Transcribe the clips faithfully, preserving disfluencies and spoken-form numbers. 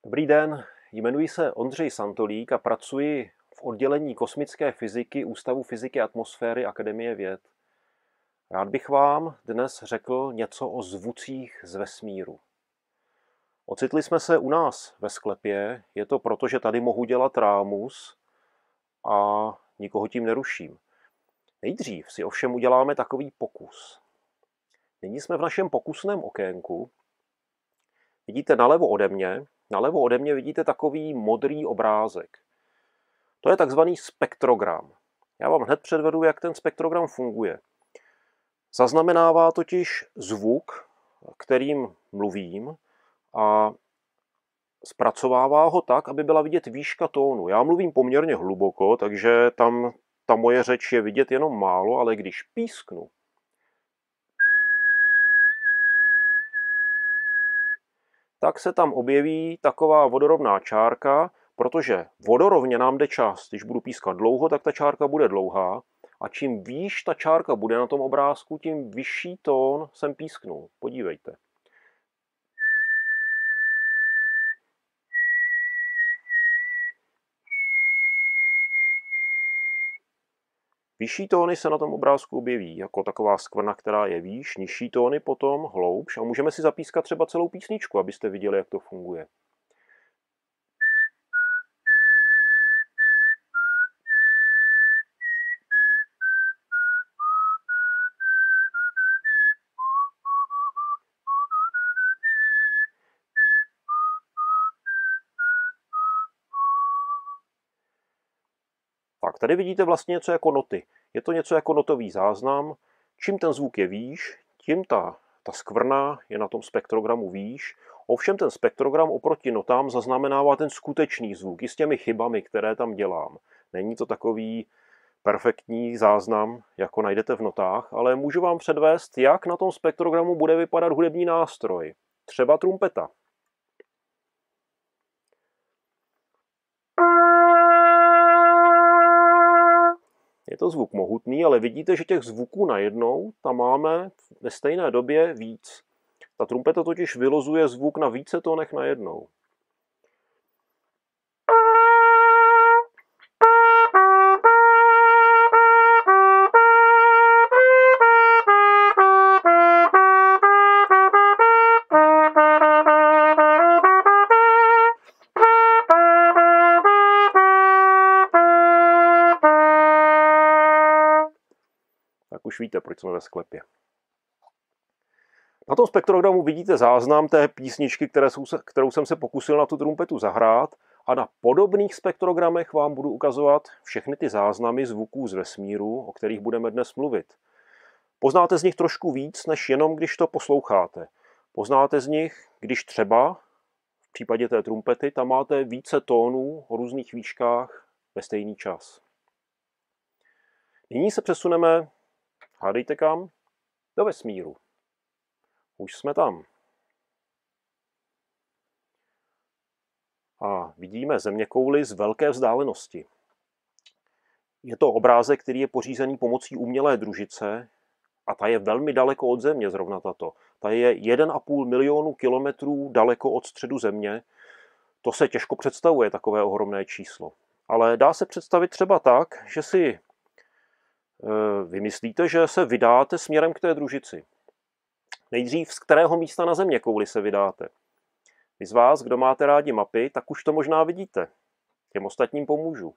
Dobrý den, jmenuji se Ondřej Santolík a pracuji v oddělení kosmické fyziky Ústavu fyziky atmosféry Akademie věd. Rád bych vám dnes řekl něco o zvucích z vesmíru. Ocitli jsme se u nás ve sklepě, je to proto, že tady mohu dělat rámus a nikoho tím neruším. Nejdřív si ovšem uděláme takový pokus. Nyní jsme v našem pokusném okénku. Vidíte nalevo ode mě, nalevo ode mě vidíte takový modrý obrázek. To je takzvaný spektrogram. Já vám hned předvedu, jak ten spektrogram funguje. Zaznamenává totiž zvuk, kterým mluvím, a zpracovává ho tak, aby byla vidět výška tónu. Já mluvím poměrně hluboko, takže tam ta moje řeč je vidět jenom málo, ale když písknu, tak se tam objeví taková vodorovná čárka, protože vodorovně nám jde čas. Když budu pískat dlouho, tak ta čárka bude dlouhá. A čím výš ta čárka bude na tom obrázku, tím vyšší tón jsem písknul. Podívejte. Vyšší tóny se na tom obrázku objeví jako taková skvrna, která je výš, nižší tóny potom hloubš a můžeme si zapískat třeba celou písničku, abyste viděli, jak to funguje. Tak, tady vidíte vlastně něco jako noty. Je to něco jako notový záznam. Čím ten zvuk je výš, tím ta, ta skvrna je na tom spektrogramu výš. Ovšem ten spektrogram oproti notám zaznamenává ten skutečný zvuk i s těmi chybami, které tam dělám. Není to takový perfektní záznam, jako najdete v notách, ale můžu vám předvést, jak na tom spektrogramu bude vypadat hudební nástroj. Třeba trumpeta. Je to zvuk mohutný, ale vidíte, že těch zvuků najednou tam máme ve stejné době víc. Ta trumpeta totiž vylozuje zvuk na více tónech najednou. Tak už víte, proč jsme ve sklepě. Na tom spektrogramu vidíte záznam té písničky, které jsou se, kterou jsem se pokusil na tu trumpetu zahrát, a na podobných spektrogramech vám budu ukazovat všechny ty záznamy zvuků z vesmíru, o kterých budeme dnes mluvit. Poznáte z nich trošku víc, než jenom když to posloucháte. Poznáte z nich, když třeba v případě té trumpety tam máte více tónů o různých výškách ve stejný čas. Nyní se přesuneme, hádejte kam, do vesmíru. Už jsme tam. A vidíme zeměkouli z velké vzdálenosti. Je to obrázek, který je pořízený pomocí umělé družice a ta je velmi daleko od Země, zrovna tato. Ta je jeden a půl milionu kilometrů daleko od středu Země. To se těžko představuje, takové ohromné číslo. Ale dá se představit třeba tak, že si e, vymyslíte, že se vydáte směrem k té družici. Nejdřív z kterého místa na zeměkouli se vydáte. Vy z vás, kdo máte rádi mapy, tak už to možná vidíte. Těm ostatním pomůžu.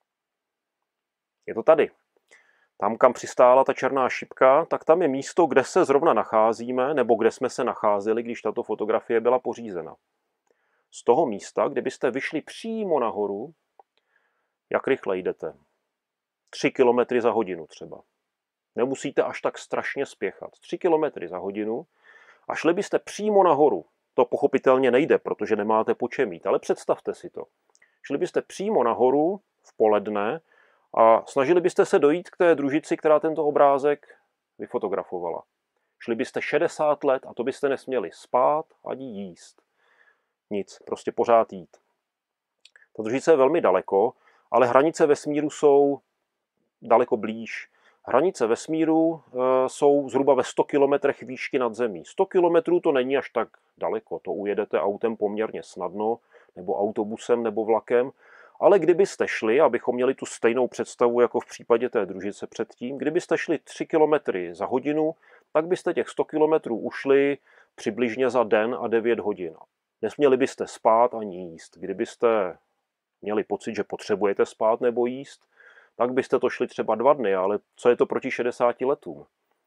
Je to tady. Tam, kam přistála ta černá šipka, tak tam je místo, kde se zrovna nacházíme, nebo kde jsme se nacházeli, když tato fotografie byla pořízena. Z toho místa, kdybyste vyšli přímo nahoru, jak rychle jdete? Tři kilometry za hodinu třeba. Nemusíte až tak strašně spěchat. Tři kilometry za hodinu a šli byste přímo nahoru. To pochopitelně nejde, protože nemáte po čem jít, ale představte si to. Šli byste přímo nahoru v poledne a snažili byste se dojít k té družici, která tento obrázek vyfotografovala. Šli byste šedesát let a to byste nesměli spát ani jíst. Nic, prostě pořád jít. Ta družice je velmi daleko, ale hranice vesmíru jsou daleko blíž. Hranice vesmíru e, jsou zhruba ve sto kilometrech výšky nad zemí. sto kilometrů to není až tak daleko, to ujedete autem poměrně snadno. nebo autobusem, nebo vlakem, ale kdybyste šli, abychom měli tu stejnou představu jako v případě té družice předtím, kdybyste šli tři kilometry za hodinu, tak byste těch sto kilometrů ušli přibližně za den a devět hodin. Nesměli byste spát ani jíst. Kdybyste měli pocit, že potřebujete spát nebo jíst, tak byste to šli třeba dva dny, ale co je to proti šedesáti letům?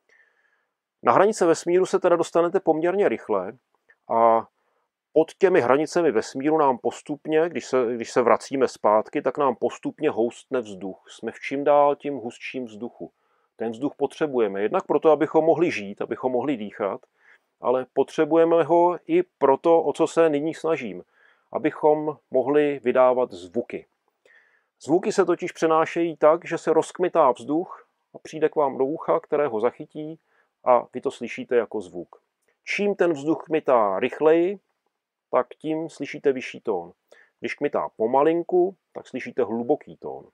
Na hranice vesmíru se teda dostanete poměrně rychle a pod těmi hranicemi vesmíru nám postupně, když se, když se vracíme zpátky, tak nám postupně houstne vzduch. Jsme v čím dál tím hustším vzduchu. Ten vzduch potřebujeme jednak proto, abychom mohli žít, abychom mohli dýchat, ale potřebujeme ho i proto, o co se nyní snažím, abychom mohli vydávat zvuky. Zvuky se totiž přenášejí tak, že se rozkmitá vzduch a přijde k vám do ucha, které ho zachytí a vy to slyšíte jako zvuk. Čím ten vzduch kmitá rychleji, tak tím slyšíte vyšší tón. Když kmitá pomalinku, tak slyšíte hluboký tón.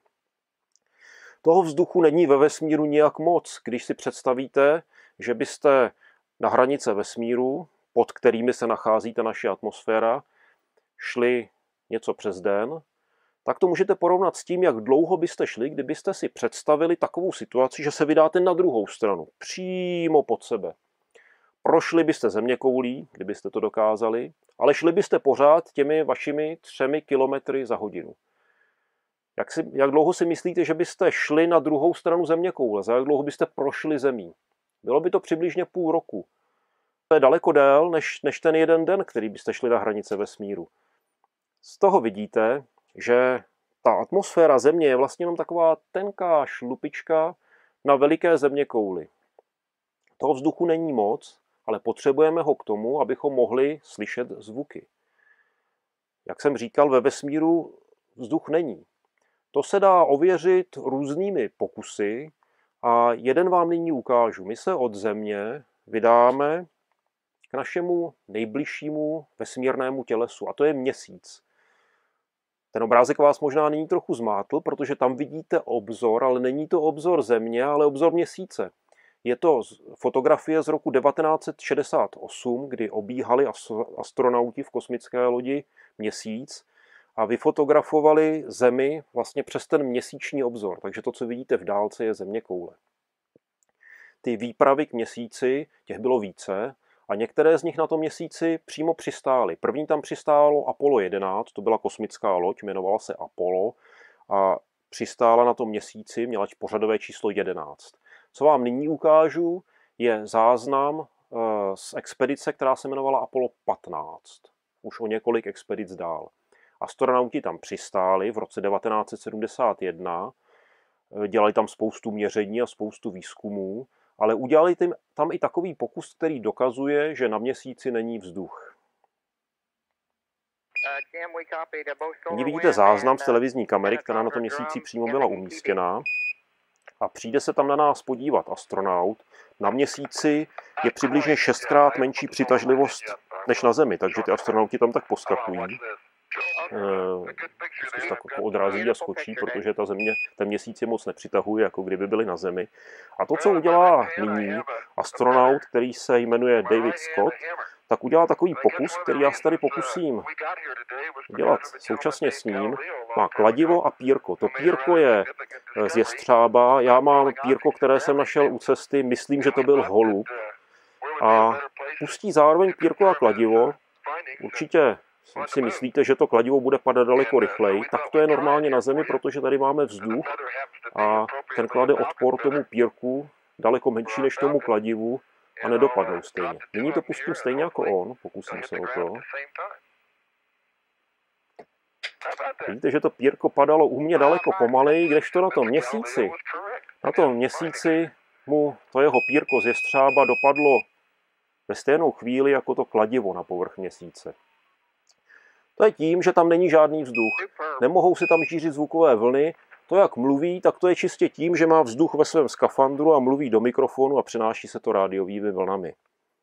Toho vzduchu není ve vesmíru nijak moc. Když si představíte, že byste na hranice vesmíru, pod kterými se nachází ta naše atmosféra, šli něco přes den, tak to můžete porovnat s tím, jak dlouho byste šli, kdybyste si představili takovou situaci, že se vydáte na druhou stranu, přímo pod sebe. Prošli byste zeměkoulí, kdybyste to dokázali, ale šli byste pořád těmi vašimi třemi kilometry za hodinu. Jak, si, jak dlouho si myslíte, že byste šli na druhou stranu zeměkoule? Za jak dlouho byste prošli zemí? Bylo by to přibližně půl roku. To je daleko déle, než, než ten jeden den, který byste šli na hranice vesmíru. Z toho vidíte, že ta atmosféra Země je vlastně jenom taková tenká šlupička na veliké zeměkouli. Toho vzduchu není moc, ale potřebujeme ho k tomu, abychom mohli slyšet zvuky. Jak jsem říkal, ve vesmíru vzduch není. To se dá ověřit různými pokusy a jeden vám nyní ukážu. My se od Země vydáme k našemu nejbližšímu vesmírnému tělesu, a to je Měsíc. Ten obrázek vás možná nyní trochu zmátl, protože tam vidíte obzor, ale není to obzor Země, ale obzor Měsíce. Je to fotografie z roku devatenáct set šedesát osm, kdy obíhali astronauti v kosmické lodi Měsíc a vyfotografovali Zemi vlastně přes ten měsíční obzor. Takže to, co vidíte v dálce, je zeměkoule. Ty výpravy k Měsíci, těch bylo více, a některé z nich na tom Měsíci přímo přistály. První tam přistálo Apollo jedenáct, to byla kosmická loď, jmenovala se Apollo a přistála na tom Měsíci, měla pořadové číslo jedenáct. Co vám nyní ukážu, je záznam z expedice, která se jmenovala Apollo patnáct. Už o několik expedic dál. Astronauti tam přistáli v roce devatenáct set sedmdesát jedna, dělali tam spoustu měření a spoustu výzkumů, ale udělali tam i takový pokus, který dokazuje, že na Měsíci není vzduch. Nyní vidíte záznam z televizní kamery, která na tom Měsíci přímo byla umístěná. A přijde se tam na nás podívat astronaut. Na Měsíci je přibližně šestkrát menší přitažlivost než na Zemi, takže ty astronauti tam tak poskakují. Prostě se tak odrazí a skočí, protože ta země, ten Měsíc je moc nepřitahuje, jako kdyby byli na Zemi. A to, co udělá nyní astronaut, který se jmenuje David Scott, tak udělá takový pokus, který já se tady pokusím dělat současně s ním. Má kladivo a pírko. To pírko je z jestřába, já mám pírko, které jsem našel u cesty, myslím, že to byl holub. A pustí zároveň pírko a kladivo. Určitě si myslíte, že to kladivo bude padat daleko rychleji, tak to je normálně na Zemi, protože tady máme vzduch a ten klade odpor tomu pírku daleko menší než tomu kladivu a nedopadnou stejně. Nyní to pustím stejně jako on, pokusím se o to. Vidíte, že to pírko padalo u mě daleko pomaleji, kdežto na tom Měsíci, na tom Měsíci mu to jeho pírko z jestřába dopadlo ve stejnou chvíli jako to kladivo na povrch Měsíce. To je tím, že tam není žádný vzduch. Nemohou se tam šířit zvukové vlny. To, jak mluví, tak to je čistě tím, že má vzduch ve svém skafandru a mluví do mikrofonu a přenáší se to rádiovými vlnami.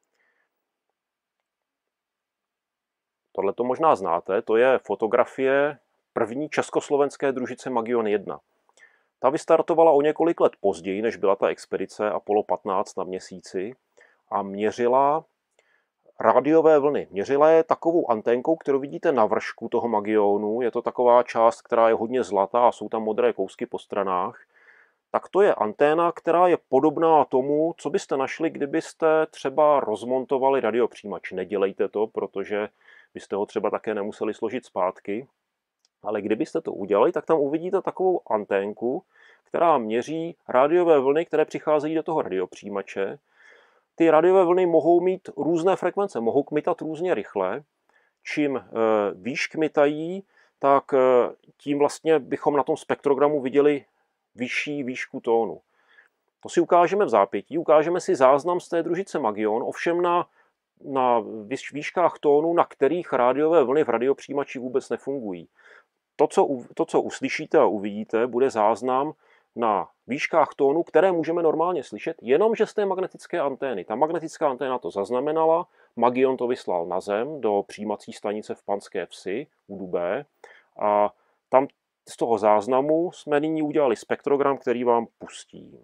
Tohle to možná znáte, to je fotografie první československé družice Magion jedna. Ta vystartovala o několik let později, než byla ta expedice Apollo patnáct na Měsíci a měřila rádiové vlny. Měřila je takovou anténkou, kterou vidíte na vršku toho Magionu. Je to taková část, která je hodně zlatá a jsou tam modré kousky po stranách. Tak to je anténa, která je podobná tomu, co byste našli, kdybyste třeba rozmontovali radiopřijímač. Nedělejte to, protože byste ho třeba také nemuseli složit zpátky. Ale kdybyste to udělali, tak tam uvidíte takovou anténku, která měří rádiové vlny, které přicházejí do toho radiopřijímače. Ty rádiové vlny mohou mít různé frekvence, mohou kmitat různě rychle. Čím výš kmitají, tak tím vlastně bychom na tom spektrogramu viděli vyšší výšku tónu. To si ukážeme v zápětí. Ukážeme si záznam z té družice Magion, ovšem na, na výškách tónu, na kterých rádiové vlny v radiopřijímači vůbec nefungují. To co, to, co uslyšíte a uvidíte, bude záznam na výškách tónu, které můžeme normálně slyšet, jenomže z té magnetické antény. Ta magnetická anténa to zaznamenala, Magion to vyslal na Zem do přijímací stanice v Panské Vsi u Dubé a tam z toho záznamu jsme nyní udělali spektrogram, který vám pustím.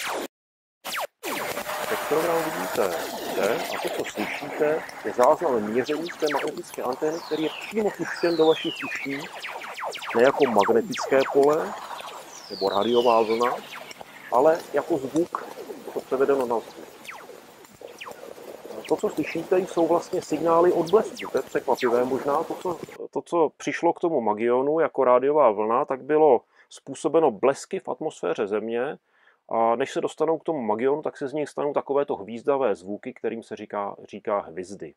Spektrogram vidíte zde a to, co slyšíte, je záznam měření z té magnetické antény, který je přímo puštěn do vašich uší, ne jako magnetické pole nebo rádiová vlna, ale jako zvuk, to převedeno na zvuk. To, co slyšíte, jsou vlastně signály od blesku. To je překvapivé možná. To co, to, co přišlo k tomu Magionu jako rádiová vlna, tak bylo způsobeno blesky v atmosféře Země a než se dostanou k tomu Magionu, tak se z nich stanou takovéto hvízdavé zvuky, kterým se říká, říká hvizdy.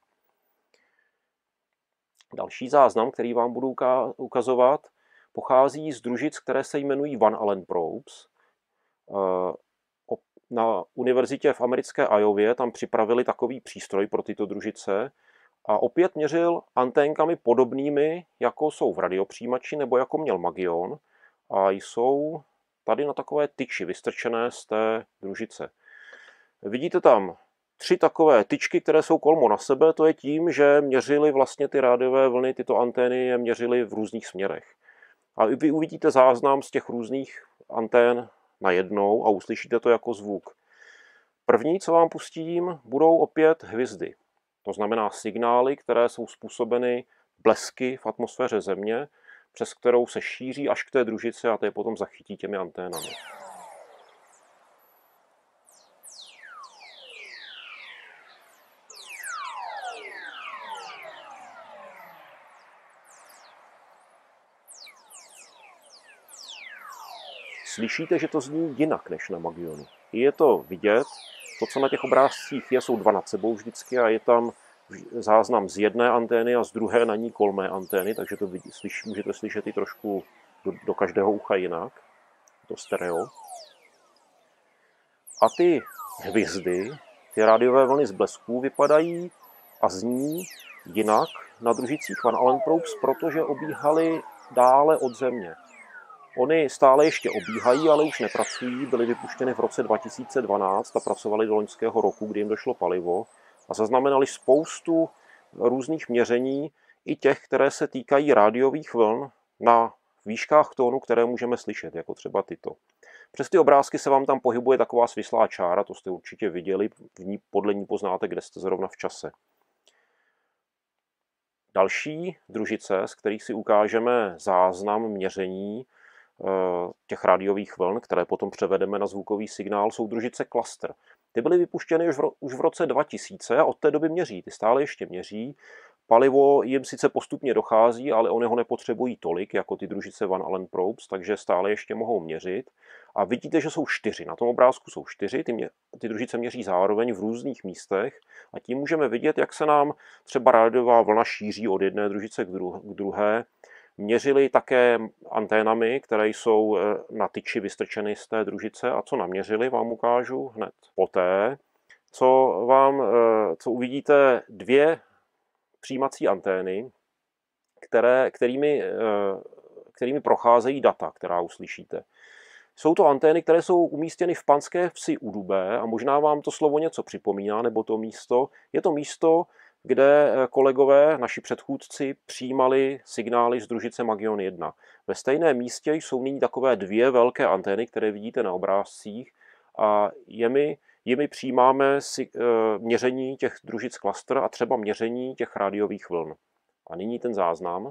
Další záznam, který vám budu ukazovat, pochází z družic, které se jmenují Van Allen probes. Na univerzitě v americké Iowě tam připravili takový přístroj pro tyto družice a opět měřil anténkami podobnými, jako jsou v radiopřijímači nebo jako měl Magion a jsou tady na takové tyči vystrčené z té družice. Vidíte tam tři takové tyčky, které jsou kolmo na sebe, to je tím, že měřili vlastně ty rádiové vlny, tyto antény je měřili v různých směrech. A vy uvidíte záznam z těch různých antén najednou a uslyšíte to jako zvuk. První, co vám pustím, budou opět hvizdy. To znamená signály, které jsou způsobeny blesky v atmosféře Země, přes kterou se šíří až k té družici a to je potom zachytí těmi anténami. Slyšíte, že to zní jinak než na Magionu. Je to vidět, to, co na těch obrázcích je, jsou dva nad sebou vždycky a je tam záznam z jedné antény a z druhé na ní kolmé antény, takže to vidí, slyš, můžete slyšet i trošku do, do každého ucha jinak, to stereo. A ty hvizdy, ty rádiové vlny z blesků vypadají a zní jinak na družicích Van Allen probes, protože obíhaly dále od Země. Ony stále ještě obíhají, ale už nepracují, byly vypuštěny v roce dva tisíce dvanáct a pracovaly do loňského roku, kdy jim došlo palivo a zaznamenali spoustu různých měření, i těch, které se týkají rádiových vln na výškách tónu, které můžeme slyšet, jako třeba tyto. Přes ty obrázky se vám tam pohybuje taková svislá čára, to jste určitě viděli, v ní, podle ní poznáte, kde jste zrovna v čase. Další družice, z kterých si ukážeme záznam měření těch rádiových vln, které potom převedeme na zvukový signál, jsou družice Cluster. Ty byly vypuštěny už v, už v roce dva tisíce a od té doby měří. Ty stále ještě měří. Palivo jim sice postupně dochází, ale oni ho nepotřebují tolik, jako ty družice Van Allen probes, takže stále ještě mohou měřit. A vidíte, že jsou čtyři. Na tom obrázku jsou čtyři. Ty, mě, ty družice měří zároveň v různých místech a tím můžeme vidět, jak se nám třeba rádiová vlna šíří od jedné družice k, dru, k druhé. Měřili také anténami, které jsou na tyči vystrčeny z té družice a co naměřili, vám ukážu hned poté, co, vám, co uvidíte dvě přijímací antény, které, kterými, kterými procházejí data, která uslyšíte. Jsou to antény, které jsou umístěny v Panské Vsi u Dubé a možná vám to slovo něco připomíná, nebo to místo. Je to místo, kde kolegové, naši předchůdci, přijímali signály z družice Magion jedna. Ve stejném místě jsou nyní takové dvě velké antény, které vidíte na obrázcích a je mi jimi přijímáme si, e, měření těch družic klastr a třeba měření těch rádiových vln. A nyní ten záznam.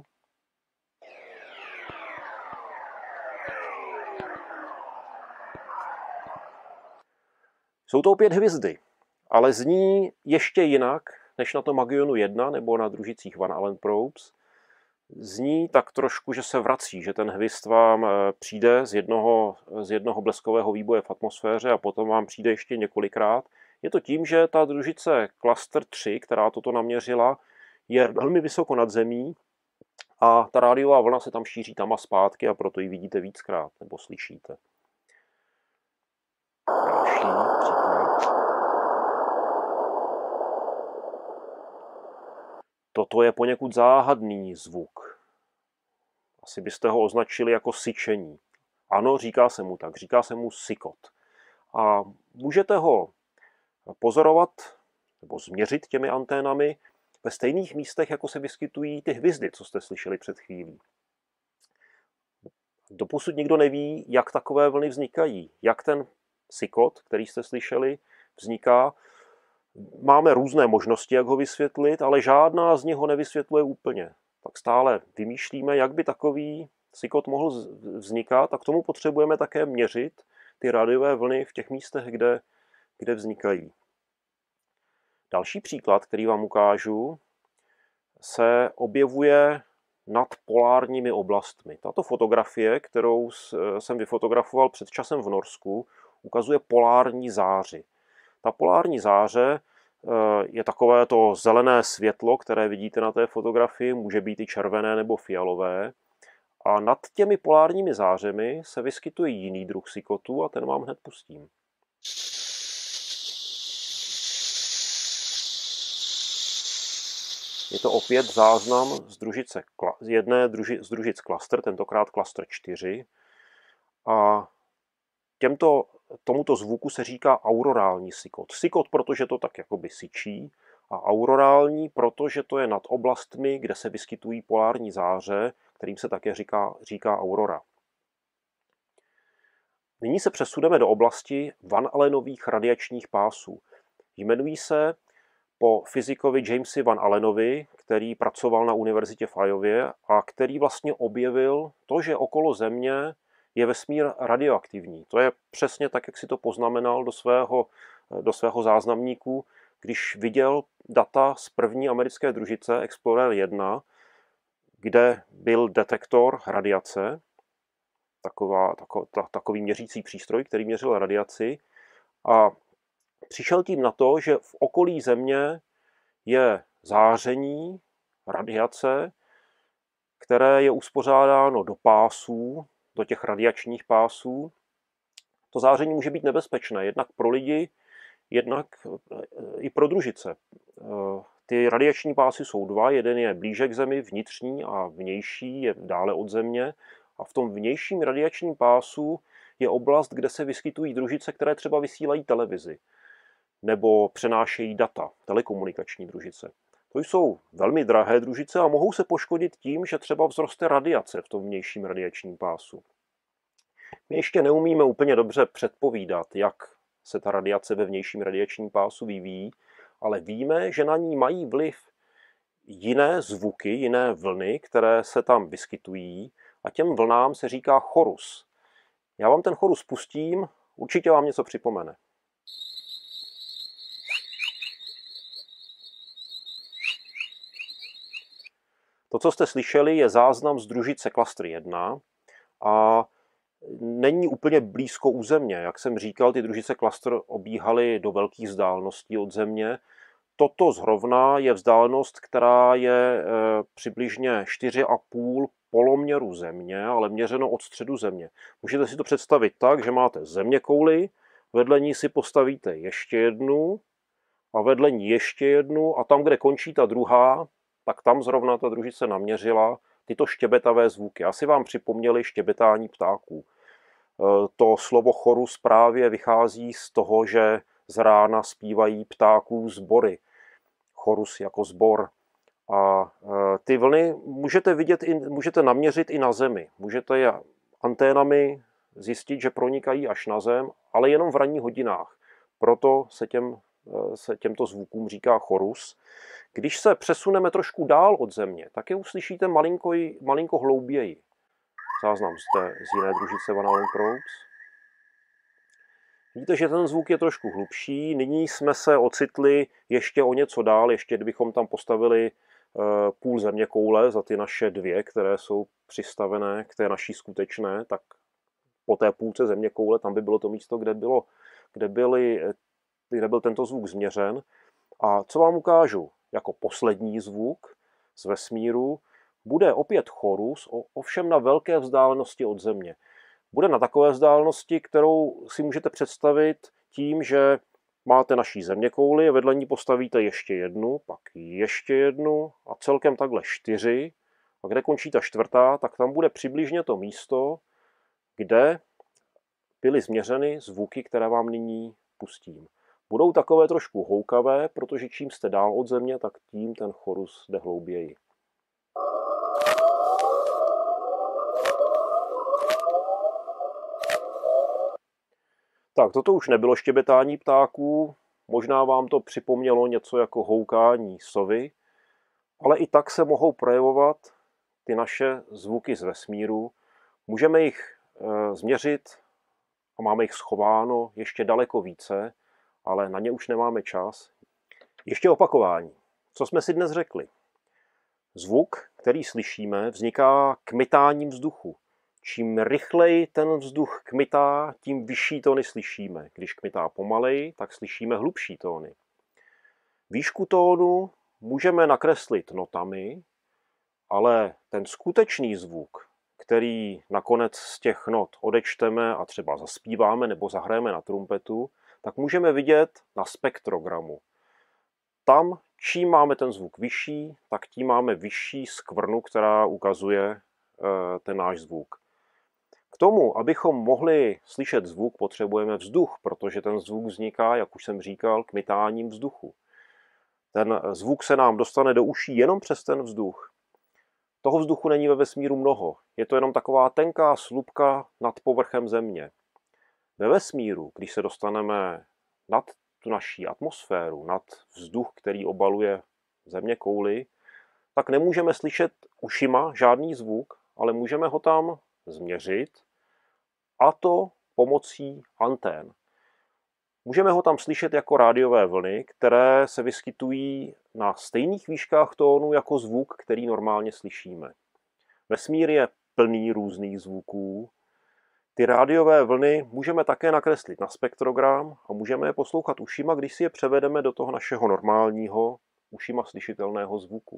Jsou to opět hvězdy, ale zní ještě jinak než na tom Magionu jedna nebo na družicích Van Allen probes. Zní tak trošku, že se vrací, že ten hvězd vám přijde z jednoho, z jednoho bleskového výboje v atmosféře a potom vám přijde ještě několikrát. Je to tím, že ta družice Cluster tři, která toto naměřila, je velmi vysoko nad zemí a ta rádiová vlna se tam šíří tam a zpátky a proto ji vidíte víckrát nebo slyšíte. Další příklad. Toto je poněkud záhadný zvuk. Asi byste ho označili jako syčení. Ano, říká se mu tak, říká se mu sykot. A můžete ho pozorovat nebo změřit těmi anténami ve stejných místech, jako se vyskytují ty hvězdy, co jste slyšeli před chvílí. Doposud nikdo neví, jak takové vlny vznikají, jak ten sykot, který jste slyšeli, vzniká. Máme různé možnosti, jak ho vysvětlit, ale žádná z nich ho nevysvětluje úplně. Tak stále vymýšlíme, jak by takový sykot mohl vznikat a k tomu potřebujeme také měřit ty rádiové vlny v těch místech, kde, kde vznikají. Další příklad, který vám ukážu, se objevuje nad polárními oblastmi. Tato fotografie, kterou jsem vyfotografoval před časem v Norsku, ukazuje polární záři. Ta polární záře je takové to zelené světlo, které vidíte na té fotografii, může být i červené nebo fialové. A nad těmi polárními zářemi se vyskytuje jiný druh sykotu a ten vám hned pustím. Je to opět záznam z, družice, z jedné druži, z družic klaster, tentokrát klaster čtyři. A těmto, tomuto zvuku se říká aurorální sykot. Sykot, protože to tak jakoby syčí, a aurorální, protože to je nad oblastmi, kde se vyskytují polární záře, kterým se také říká, říká aurora. Nyní se přesuneme do oblasti Van Allenových radiačních pásů. Jmenují se po fyzikovi Jamesi Van Allenovi, který pracoval na univerzitě v Iově a který vlastně objevil to, že okolo Země je vesmír radioaktivní. To je přesně tak, jak si to poznamenal do svého, do svého záznamníku, když viděl data z první americké družice Explorer jedna, kde byl detektor radiace, taková, tako, ta, takový měřící přístroj, který měřil radiaci, a přišel tím na to, že v okolí Země je záření, radiace, které je uspořádáno do pásů, do těch radiačních pásů. To záření může být nebezpečné, jednak pro lidi, jednak i pro družice. Ty radiační pásy jsou dva, jeden je blíže k Zemi, vnitřní, a vnější je dále od Země. A v tom vnějším radiačním pásu je oblast, kde se vyskytují družice, které třeba vysílají televizi nebo přenášejí data, telekomunikační družice. To jsou velmi drahé družice a mohou se poškodit tím, že třeba vzroste radiace v tom vnějším radiačním pásu. My ještě neumíme úplně dobře předpovídat, jak se ta radiace ve vnějším radiačním pásu vyvíjí, ale víme, že na ní mají vliv jiné zvuky, jiné vlny, které se tam vyskytují, a těm vlnám se říká chorus. Já vám ten chorus pustím, určitě vám něco připomene. To, co jste slyšeli, je záznam z družice Cluster jedna a není úplně blízko u Země. Jak jsem říkal, ty družice Cluster obíhaly do velkých vzdáleností od Země. Toto zrovna je vzdálenost, která je e, přibližně čtyři a půl poloměru Země, ale měřeno od středu Země. Můžete si to představit tak, že máte zeměkouli, vedle ní si postavíte ještě jednu a vedle ní ještě jednu a tam, kde končí ta druhá, tak tam zrovna ta družice naměřila tyto štěbetavé zvuky. Asi vám připomněli štěbetání ptáků. To slovo chorus právě vychází z toho, že z rána zpívají ptáků sbory. Chorus jako sbor. A ty vlny můžete vidět, i, můžete naměřit i na Zemi. Můžete je anténami zjistit, že pronikají až na Zem, ale jenom v ranních hodinách. Proto se, těm, se těmto zvukům říká chorus. Když se přesuneme trošku dál od země, tak je uslyšíte malinko, malinko hlouběji. Záznam zde z jiné družice Van Allen Probes. Vidíte, že ten zvuk je trošku hlubší. Nyní jsme se ocitli ještě o něco dál, ještě kdybychom tam postavili půl zeměkoule za ty naše dvě, které jsou přistavené k té naší skutečné, tak po té půlce zeměkoule tam by bylo to místo, kde, bylo, kde, byly, kde byl tento zvuk změřen. A co vám ukážu jako poslední zvuk z vesmíru, bude opět chorus, ovšem na velké vzdálenosti od Země. Bude na takové vzdálenosti, kterou si můžete představit tím, že máte naší zeměkouli, vedle ní postavíte ještě jednu, pak ještě jednu a celkem takhle čtyři. A kde končí ta čtvrtá, tak tam bude přibližně to místo, kde byly změřeny zvuky, které vám nyní pustím. Budou takové trošku houkavé, protože čím jste dál od Země, tak tím ten chorus jde hlouběji. Tak, toto už nebylo štěbetání ptáků, možná vám to připomnělo něco jako houkání sovy, ale i tak se mohou projevovat ty naše zvuky z vesmíru. Můžeme jich e, změřit a máme jich schováno ještě daleko více, ale na ně už nemáme čas. Ještě opakování. Co jsme si dnes řekli? Zvuk, který slyšíme, vzniká kmitáním vzduchu. Čím rychleji ten vzduch kmitá, tím vyšší tóny slyšíme. Když kmitá pomaleji, tak slyšíme hlubší tóny. Výšku tónu můžeme nakreslit notami, ale ten skutečný zvuk, který nakonec z těch not odečteme a třeba zaspíváme nebo zahrajeme na trumpetu, tak můžeme vidět na spektrogramu. Tam, čím máme ten zvuk vyšší, tak tím máme vyšší skvrnu, která ukazuje ten náš zvuk. K tomu, abychom mohli slyšet zvuk, potřebujeme vzduch, protože ten zvuk vzniká, jak už jsem říkal, kmitáním vzduchu. Ten zvuk se nám dostane do uší jenom přes ten vzduch. Toho vzduchu není ve vesmíru mnoho. Je to jenom taková tenká slupka nad povrchem Země. Ve vesmíru, když se dostaneme nad tu naší atmosféru, nad vzduch, který obaluje zeměkouli, tak nemůžeme slyšet ušima žádný zvuk, ale můžeme ho tam změřit, a to pomocí antén. Můžeme ho tam slyšet jako rádiové vlny, které se vyskytují na stejných výškách tónu jako zvuk, který normálně slyšíme. Vesmír je plný různých zvuků. Ty rádiové vlny můžeme také nakreslit na spektrogram a můžeme je poslouchat ušima, když si je převedeme do toho našeho normálního ušima slyšitelného zvuku.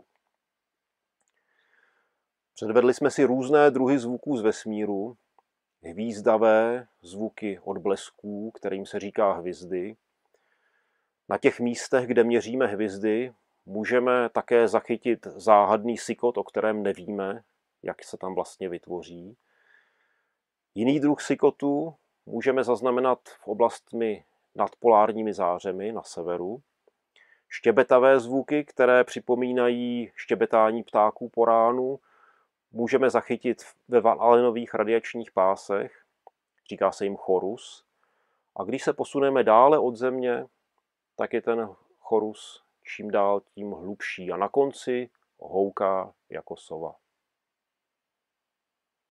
Předvedli jsme si různé druhy zvuků z vesmíru, hvízdavé zvuky odblesků, kterým se říká hvizdy. Na těch místech, kde měříme hvizdy, můžeme také zachytit záhadný sykot, o kterém nevíme, jak se tam vlastně vytvoří. Jiný druh sykotu můžeme zaznamenat v oblastmi nad polárními zářemi na severu. Štěbetavé zvuky, které připomínají štěbetání ptáků po ránu, můžeme zachytit ve Van Allenových radiačních pásech, říká se jim chorus. A když se posuneme dále od Země, tak je ten chorus čím dál tím hlubší a na konci houká jako sova.